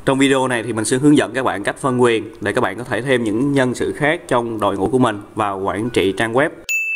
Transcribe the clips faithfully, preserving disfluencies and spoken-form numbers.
Trong video này thì mình sẽ hướng dẫn các bạn cách phân quyền để các bạn có thể thêm những nhân sự khác trong đội ngũ của mình vào quản trị trang web.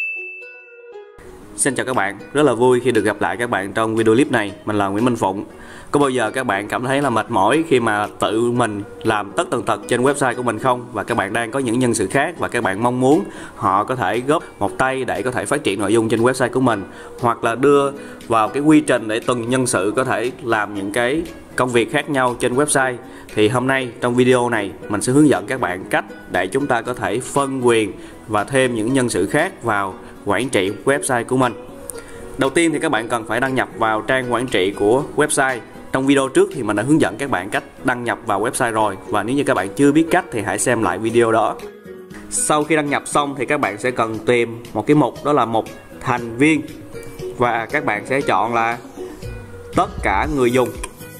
Xin chào các bạn, rất là vui khi được gặp lại các bạn trong video clip này. Mình là Nguyễn Minh Phụng. Có bao giờ các bạn cảm thấy là mệt mỏi khi mà tự mình làm tất tần tật trên website của mình không? Và các bạn đang có những nhân sự khác và các bạn mong muốn họ có thể góp một tay để có thể phát triển nội dung trên website của mình, hoặc là đưa vào cái quy trình để từng nhân sự có thể làm những cái công việc khác nhau trên website. Thì hôm nay trong video này mình sẽ hướng dẫn các bạn cách để chúng ta có thể phân quyền và thêm những nhân sự khác vào quản trị website của mình. Đầu tiên thì các bạn cần phải đăng nhập vào trang quản trị của website. Trong video trước thì mình đã hướng dẫn các bạn cách đăng nhập vào website rồi, và nếu như các bạn chưa biết cách thì hãy xem lại video đó. Sau khi đăng nhập xong thì các bạn sẽ cần tìm một cái mục, đó là mục thành viên, và các bạn sẽ chọn là tất cả người dùng.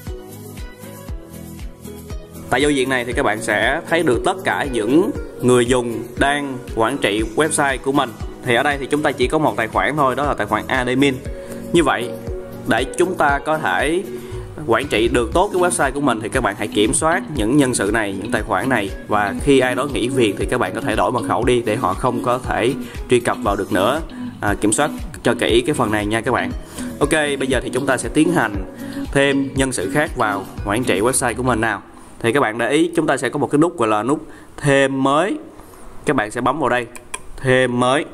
Tại giao diện này thì các bạn sẽ thấy được tất cả những người dùng đang quản trị website của mình. Thì ở đây thì chúng ta chỉ có một tài khoản thôi, đó là tài khoản admin. Như vậy để chúng ta có thể quản trị được tốt cái website của mình thì các bạn hãy kiểm soát những nhân sự này, những tài khoản này, và khi ai đó nghỉ việc thì các bạn có thể đổi mật khẩu đi để họ không có thể truy cập vào được nữa. À, kiểm soát cho kỹ cái phần này nha các bạn. Ok, bây giờ thì chúng ta sẽ tiến hành thêm nhân sự khác vào quản trị website của mình nào. Thì các bạn để ý chúng ta sẽ có một cái nút gọi là nút thêm mới. Các bạn sẽ bấm vào đây, thêm mới.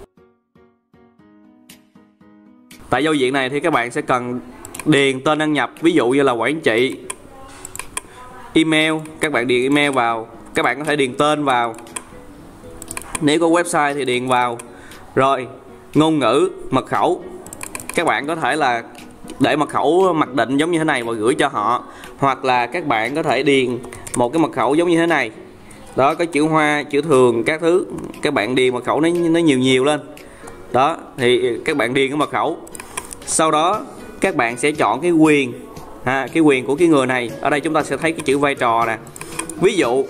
Tại giao diện này thì các bạn sẽ cần điền tên đăng nhập, ví dụ như là quản trị. Email, các bạn điền email vào. Các bạn có thể điền tên vào, nếu có website thì điền vào. Rồi ngôn ngữ, mật khẩu, các bạn có thể là để mật khẩu mặc định giống như thế này và gửi cho họ, hoặc là các bạn có thể điền một cái mật khẩu giống như thế này đó, có chữ hoa, chữ thường các thứ. Các bạn điền mật khẩu nó, nó nhiều nhiều lên đó, thì các bạn điền cái mật khẩu. Sau đó các bạn sẽ chọn cái quyền, ha, cái quyền của cái người này. Ở đây chúng ta sẽ thấy cái chữ vai trò nè. Ví dụ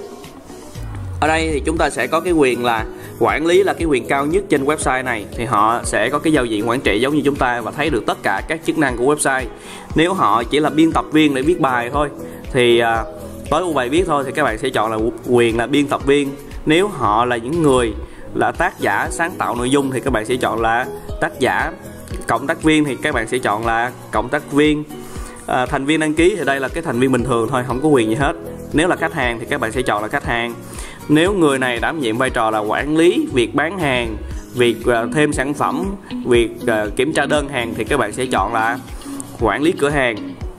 ở đây thì chúng ta sẽ có cái quyền là quản lý, là cái quyền cao nhất trên website này. Thì họ sẽ có cái giao diện quản trị giống như chúng ta và thấy được tất cả các chức năng của website. Nếu họ chỉ là biên tập viên để viết bài thôi thì à, tối ưu bài viết thôi thì các bạn sẽ chọn là quyền là biên tập viên. Nếu họ là những người là tác giả sáng tạo nội dung thì các bạn sẽ chọn là tác giả. Cộng tác viên thì các bạn sẽ chọn là cộng tác viên. à, Thành viên đăng ký thì đây là cái thành viên bình thường thôi, không có quyền gì hết. Nếu là khách hàng thì các bạn sẽ chọn là khách hàng. Nếu người này đảm nhiệm vai trò là quản lý việc bán hàng, việc uh, thêm sản phẩm, việc uh, kiểm tra đơn hàng thì các bạn sẽ chọn là quản lý cửa hàng.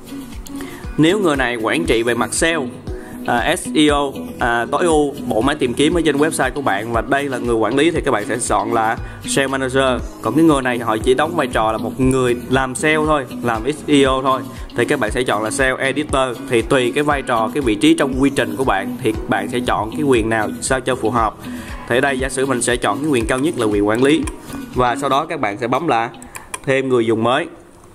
Nếu người này quản trị về mặt sale, uh, ét e o, uh, tối ưu bộ máy tìm kiếm ở trên website của bạn, và đây là người quản lý thì các bạn sẽ chọn là sale manager. Còn cái người này họ chỉ đóng vai trò là một người làm sale thôi, làm ét e o thôi, thì các bạn sẽ chọn là sale editor. Thì tùy cái vai trò, cái vị trí trong quy trình của bạn thì bạn sẽ chọn cái quyền nào sao cho phù hợp. Thì ở đây giả sử mình sẽ chọn cái quyền cao nhất là quyền quản lý, và sau đó các bạn sẽ bấm là thêm người dùng mới.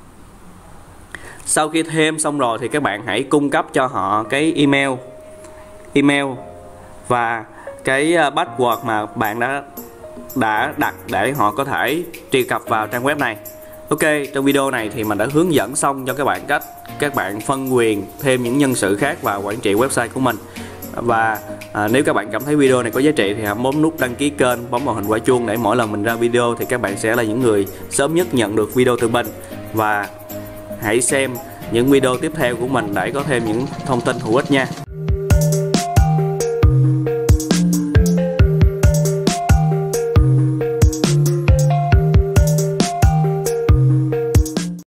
Sau khi thêm xong rồi thì các bạn hãy cung cấp cho họ cái email email và cái password mà bạn đã đã đặt để họ có thể truy cập vào trang web này. Ok, trong video này thì mình đã hướng dẫn xong cho các bạn cách các bạn phân quyền thêm những nhân sự khác vào quản trị website của mình. Và à, nếu các bạn cảm thấy video này có giá trị thì hãy bấm nút đăng ký kênh, bấm vào hình quả chuông để mỗi lần mình ra video thì các bạn sẽ là những người sớm nhất nhận được video từ mình. Và hãy xem những video tiếp theo của mình để có thêm những thông tin hữu ích nha.